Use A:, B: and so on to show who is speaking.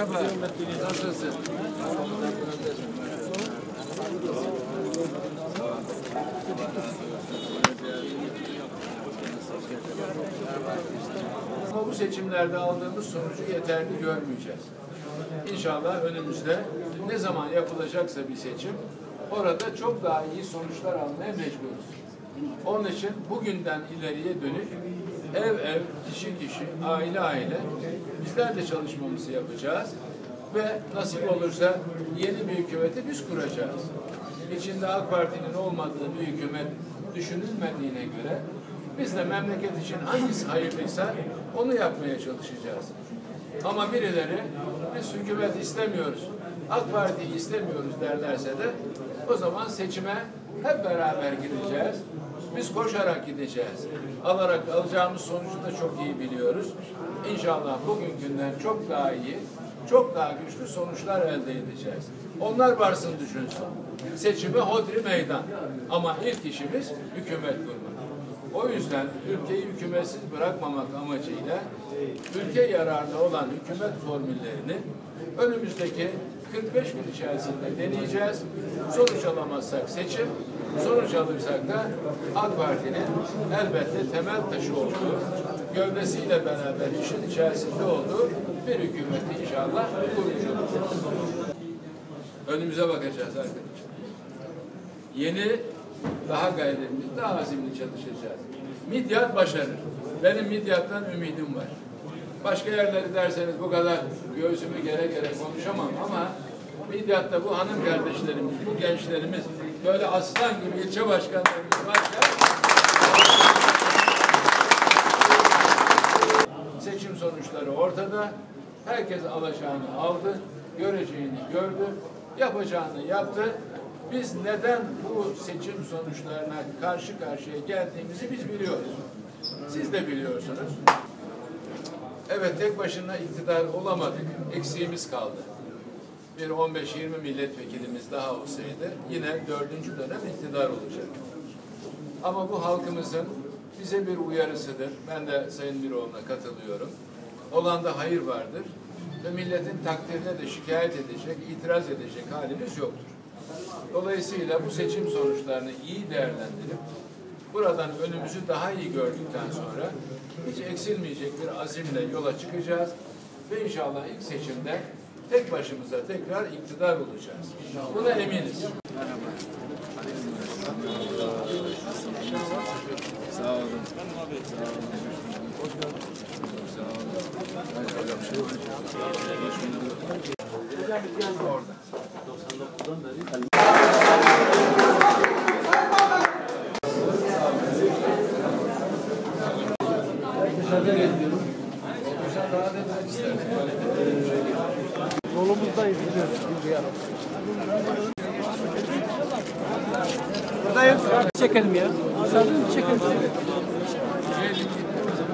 A: Merhaba. Nasılsın? Ama bu seçimlerde aldığımız sonucu yeterli görmeyeceğiz. İnşallah önümüzde ne zaman yapılacaksa bir seçim, orada çok daha iyi sonuçlar almaya mecburuz. Onun için bugünden ileriye dönük ev ev, kişi kişi, aile aile bizler de çalışmamızı yapacağız ve nasip olursa yeni bir hükümeti biz kuracağız. İçinde AK Parti'nin olmadığı bir hükümet düşünülmediğine göre biz de memleket için hangisi hayırlıysa onu yapmaya çalışacağız. Ama birileri biz hükümet istemiyoruz, AK Parti'yi istemiyoruz derlerse de o zaman seçime hep beraber gideceğiz. Biz koşarak gideceğiz. Alacağımız sonucu da çok iyi biliyoruz. İnşallah bugünkünden çok daha iyi, çok daha güçlü sonuçlar elde edeceğiz. Onlar varsın düşünsün. Seçime hodri meydan. Ama ilk işimiz hükümet kurmak. O yüzden ülkeyi hükümetsiz bırakmamak amacıyla ülke yararına olan hükümet formüllerini önümüzdeki 45 gün içerisinde deneyeceğiz. Sonuç alamazsak seçim, sonuç alırsak da AK Parti'nin elbette temel taşı olduğu, gövdesiyle beraber işin içerisinde olduğu bir hükümeti inşallah kurmuş olacağız. Önümüze bakacağız arkadaşlar. Yeni, daha gayretli, daha azimli çalışacağız. Midyat başarır. Benim Midyat'tan ümidim var. Başka yerleri derseniz bu kadar göğsümü gere gere konuşamam ama Midyat'ta bu hanım kardeşlerimiz, bu gençlerimiz böyle aslan gibi ilçe başkanlarımız varsa seçim sonuçları ortada. Herkes alacağını aldı, göreceğini gördü, yapacağını yaptı. Biz neden bu seçim sonuçlarına karşı karşıya geldiğimizi biz biliyoruz. Siz de biliyorsunuz. Evet, tek başına iktidar olamadık. Eksiğimiz kaldı. Bir 15-20 milletvekilimiz daha olsaydı yine 4. dönem iktidar olacak. Ama bu halkımızın bize bir uyarısıdır. Ben de Sayın Miroğlu'na katılıyorum. Olanda hayır vardır ve milletin takdirine de şikayet edecek, itiraz edecek halimiz yoktur. Dolayısıyla bu seçim sonuçlarını iyi değerlendirip buradan önümüzü daha iyi gördükten sonra hiç eksilmeyecek bir azimle yola çıkacağız ve inşallah ilk seçimde tek başımıza tekrar iktidar olacağız. Buna eminiz. Merhaba. Sağ olun. Hoş geldiniz. Sağ olun. Hocam şey olacak. Hocam biz geldik orada. 99'dan beri.
B: Yolumuzdayız, gidiyoruz. Buradayız. Çekelim ya. Çekelim.